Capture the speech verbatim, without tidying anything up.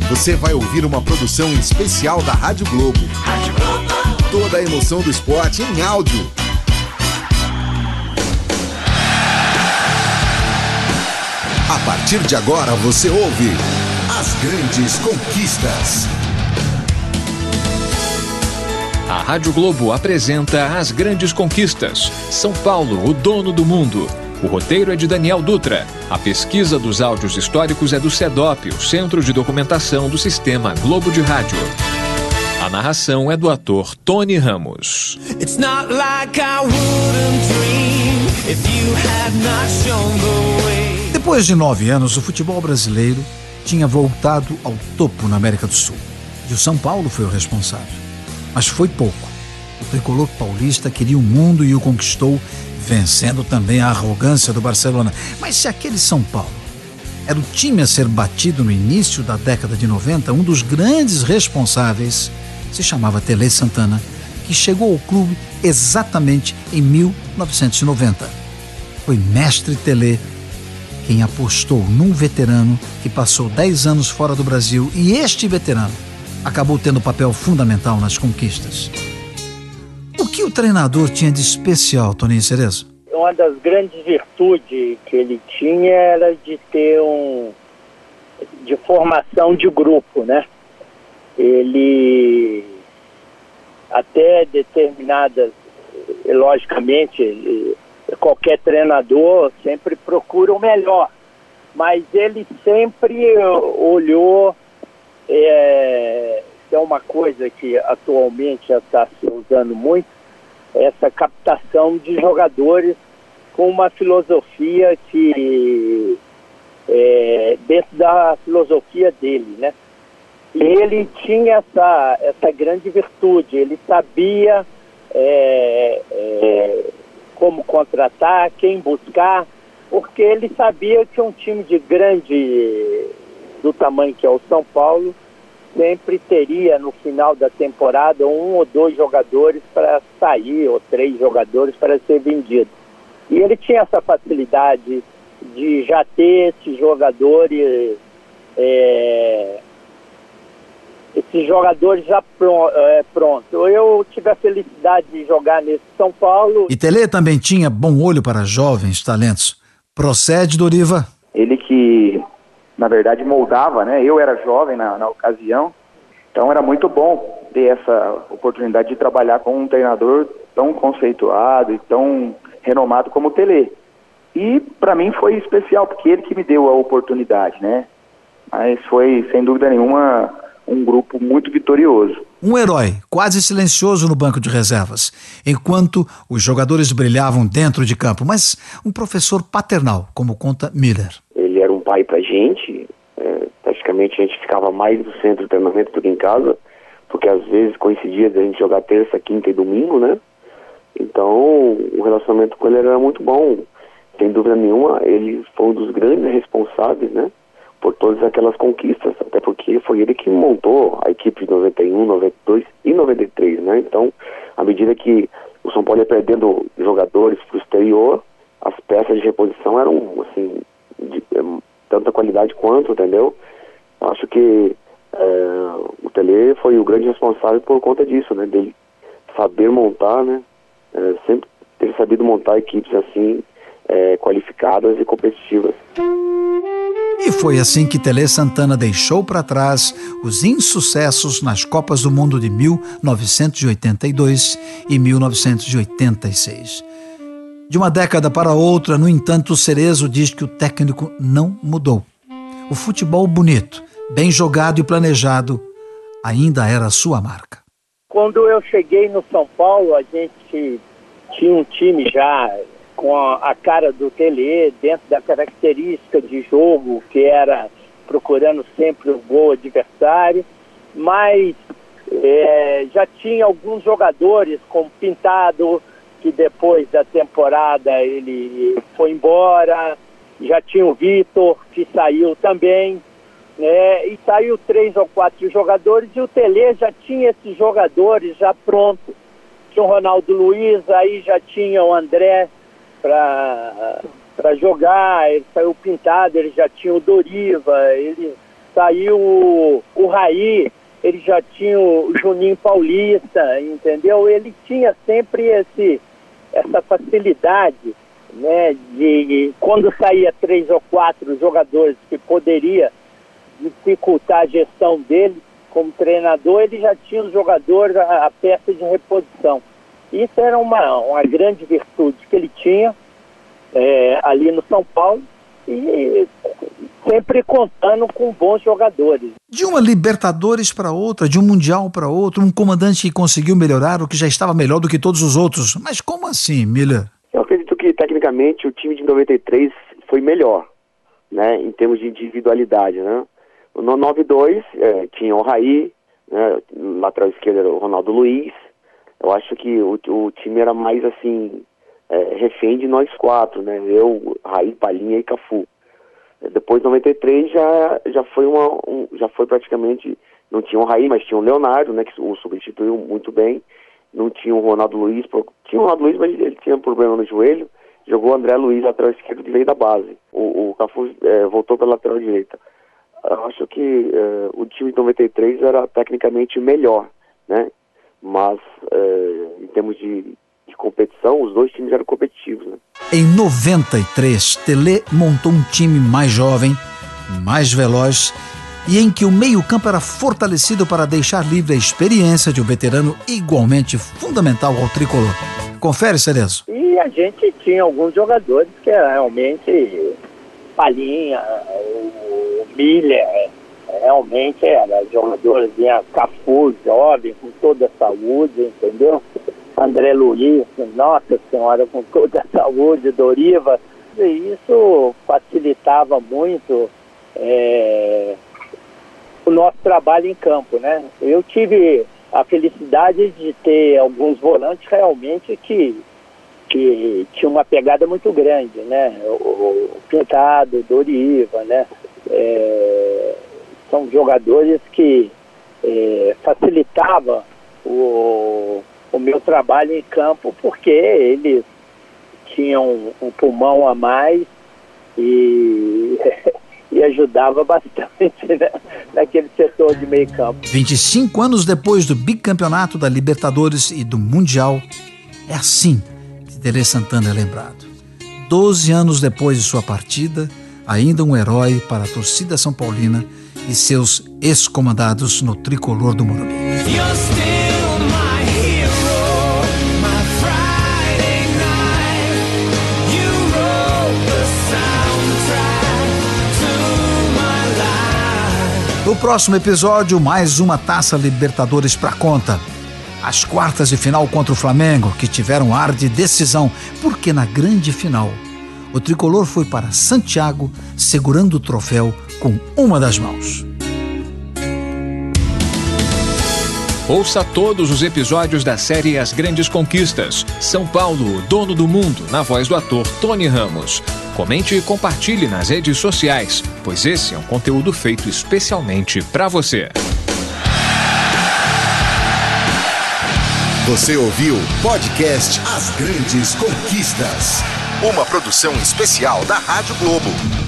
você vai ouvir uma produção especial da Rádio Globo. Rádio Globo. Toda a emoção do esporte em áudio. A partir de agora você ouve As Grandes Conquistas. A Rádio Globo apresenta As Grandes Conquistas. São Paulo, o dono do mundo. O roteiro é de Daniel Dutra. A pesquisa dos áudios históricos é do CEDOP, o Centro de Documentação do Sistema Globo de Rádio. A narração é do ator Tony Ramos. It's not like I wouldn't dream if you had not shown the way. Depois de nove anos, o futebol brasileiro tinha voltado ao topo na América do Sul. E o São Paulo foi o responsável. Mas foi pouco. O tricolor paulista queria o mundo e o conquistou, vencendo também a arrogância do Barcelona. Mas se aquele São Paulo era o time a ser batido no início da década de noventa, um dos grandes responsáveis se chamava Tele Santana, que chegou ao clube exatamente em mil novecentos e noventa. Foi mestre Tele quem apostou num veterano que passou dez anos fora do Brasil, e este veterano acabou tendo papel fundamental nas conquistas. O que o treinador tinha de especial, Toninho Cerezo? Uma das grandes virtudes que ele tinha era de ter um... de formação de grupo, né? Ele, até determinadas, logicamente, qualquer treinador sempre procura o melhor, mas ele sempre olhou, é, é uma coisa que atualmente já está se usando muito, essa captação de jogadores com uma filosofia que é, dentro da filosofia dele, né? E ele tinha essa, essa grande virtude, ele sabia é, é, como contratar, quem buscar, porque ele sabia que um time de grande, do tamanho que é o São Paulo, sempre teria no final da temporada um ou dois jogadores para sair, ou três jogadores para ser vendido. E ele tinha essa facilidade de já ter esses jogadores, é, esses jogadores já pronto, é, pronto. Eu tive a felicidade de jogar nesse São Paulo. E Tele também tinha bom olho para jovens talentos. Procede, Doriva? Ele que, na verdade, moldava, né? Eu era jovem na, na ocasião, então era muito bom ter essa oportunidade de trabalhar com um treinador tão conceituado e tão renomado como o Tele. E para mim foi especial, porque ele que me deu a oportunidade, né? Mas foi, sem dúvida nenhuma, um grupo muito vitorioso. Um herói, quase silencioso no banco de reservas, enquanto os jogadores brilhavam dentro de campo, mas um professor paternal, como conta Miller. Ele era um pai pra gente, é, praticamente a gente ficava mais no centro do treinamento do que em casa, porque às vezes coincidia de a gente jogar terça, quinta e domingo, né? Então o relacionamento com ele era muito bom, sem dúvida nenhuma. Ele foi um dos grandes responsáveis, né, por todas aquelas conquistas, até porque foi ele que montou a equipe de noventa e um, noventa e dois e noventa e três, né? Então, à medida que o São Paulo ia perdendo jogadores para o exterior, as peças de reposição eram, assim, de, de tanta qualidade quanto, entendeu? Acho que é, o Tele foi o grande responsável por conta disso, né? Dele saber montar, né? É, sempre ter sabido montar equipes assim, é, qualificadas e competitivas. E foi assim que Tele Santana deixou para trás os insucessos nas Copas do Mundo de mil novecentos e oitenta e dois e mil novecentos e oitenta e seis. De uma década para outra, no entanto, o Cerezo diz que o técnico não mudou. O futebol bonito, bem jogado e planejado, ainda era a sua marca. Quando eu cheguei no São Paulo, a gente tinha um time já com a, a cara do Tele, dentro da característica de jogo, que era procurando sempre o gol adversário, mas é, já tinha alguns jogadores, como Pintado, que depois da temporada ele foi embora, já tinha o Vitor, que saiu também, né, e saiu três ou quatro jogadores, e o Tele já tinha esses jogadores já prontos. Tinha o Ronaldo Luiz, aí já tinha o André para para jogar, ele saiu Pintado, ele já tinha o Doriva, ele saiu o, o Raí, ele já tinha o Juninho Paulista, entendeu? Ele tinha sempre esse, essa facilidade, né, de quando saía três ou quatro jogadores que poderia dificultar a gestão dele como treinador, ele já tinha os jogadores, a, a peça de reposição. Isso era uma, uma grande virtude que ele tinha é, ali no São Paulo, e sempre contando com bons jogadores. De uma Libertadores para outra, de um Mundial para outro, um comandante que conseguiu melhorar o que já estava melhor do que todos os outros. Mas como assim, Miller? Eu acredito que, tecnicamente, o time de noventa e três foi melhor, né, em termos de individualidade, né? No noventa e dois é, tinha o Raí, né, lateral esquerdo era o Ronaldo Luiz. Eu acho que o, o time era mais assim, é, refém de nós quatro, né? Eu, Raí, Palhinha e Cafu. Depois de noventa e três já, já, foi uma, um, já foi praticamente, não tinha o Raí, mas tinha o Leonardo, né, que o substituiu muito bem. Não tinha o Ronaldo Luiz, tinha o Ronaldo Luiz, mas ele tinha um problema no joelho. Jogou o André Luiz, lateral esquerdo, que veio da base. O, o Cafu é, voltou pela lateral direita. Eu acho que é, o time de noventa e três era tecnicamente melhor, né? Mas é, em termos de, de competição, os dois times eram competitivos, né? Em noventa e três, Tele montou um time mais jovem, mais veloz, e em que o meio-campo era fortalecido para deixar livre a experiência de um veterano igualmente fundamental ao tricolor. Confere, Cerezo. E a gente tinha alguns jogadores que realmente, Palhinha, o Miller, realmente era jogadores, vinha Cafu, jovem, com toda a saúde, entendeu? André Luiz, nossa senhora, com toda a saúde, Doriva. E isso facilitava muito é, o nosso trabalho em campo, né? Eu tive a felicidade de ter alguns volantes realmente que, que tinham uma pegada muito grande, né? O, o Pintado, o Doriva, né? É, são jogadores que é, facilitavam o, o meu trabalho em campo, porque eles tinham um, um pulmão a mais e... e ajudava bastante, né, naquele setor de meio campo. vinte e cinco anos depois do bicampeonato da Libertadores e do Mundial, é assim que Tele Santana é lembrado. doze anos depois de sua partida, ainda um herói para a torcida são paulina e seus ex-comandados no tricolor do Morumbi. No próximo episódio, mais uma Taça Libertadores pra conta. As quartas de final contra o Flamengo, que tiveram ar de decisão, porque na grande final, o tricolor foi para Santiago segurando o troféu com uma das mãos. Ouça todos os episódios da série As Grandes Conquistas. São Paulo, o dono do mundo, na voz do ator Tony Ramos. Comente e compartilhe nas redes sociais, pois esse é um conteúdo feito especialmente para você. Você ouviu o podcast As Grandes Conquistas, uma produção especial da Rádio Globo.